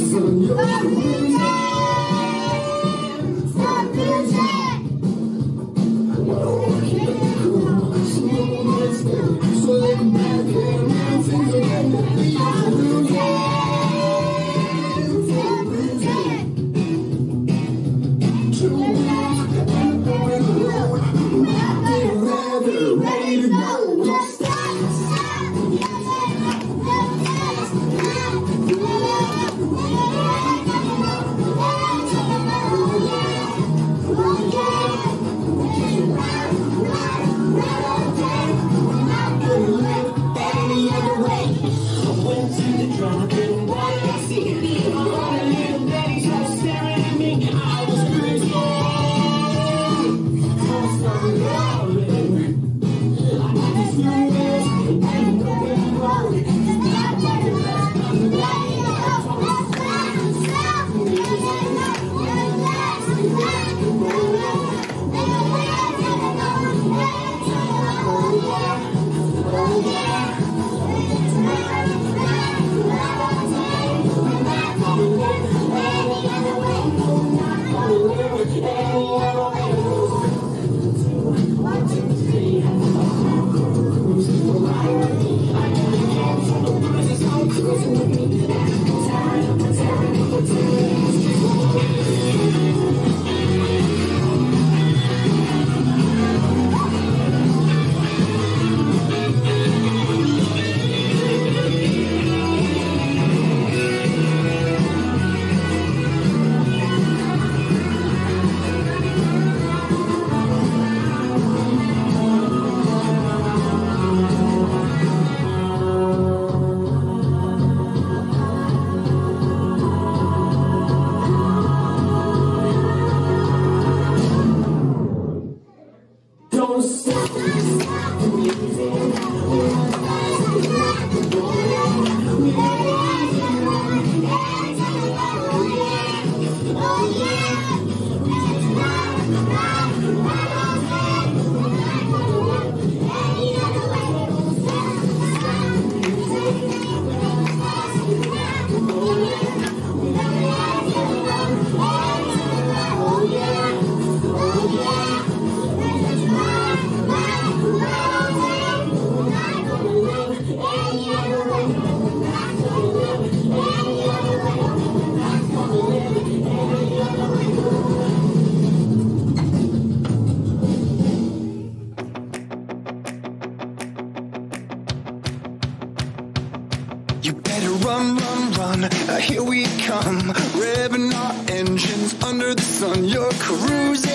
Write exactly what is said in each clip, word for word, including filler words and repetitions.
sun, you're cruising. Whoa, keeping it cool, smooth and steady. So let back here, now things are getting heavy. You're cruising. Two wheels and a open road. Riding leather, ready to go. Don't stop. You better run, run, run, uh, here we come, revving our engines under the sun. You're cruising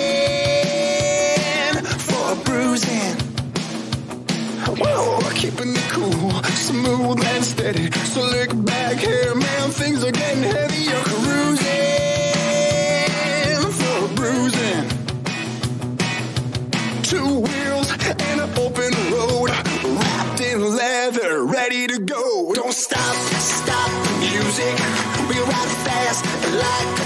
for bruising. Whoa, keeping it cool, smooth and steady. So look back here, man, things are getting heavy. You're cruising for bruising. Two wheels and an open road, wrapped in leather, ready to go. Don't stop, stop the music. We ride fast like